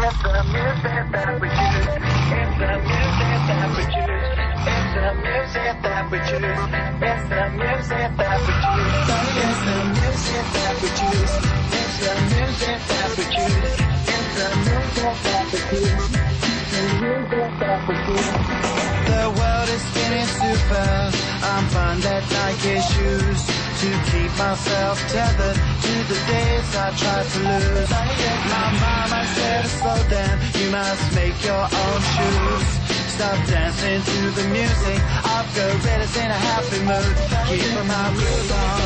It's the music that we choose. It's the music that we choose. It's the music that we choose. It's the music that we choose. It's the music that we choose. It's the music that we choose. It's the music that we choose. The music that we choose. The world is spinning super. I'm bundled Nike shoes to keep myself tethered to the days I tried to lose. My mama said, slow down, you must make your own shoes. Stop dancing to the music of gorillas in a happy mood. Keep my groove on.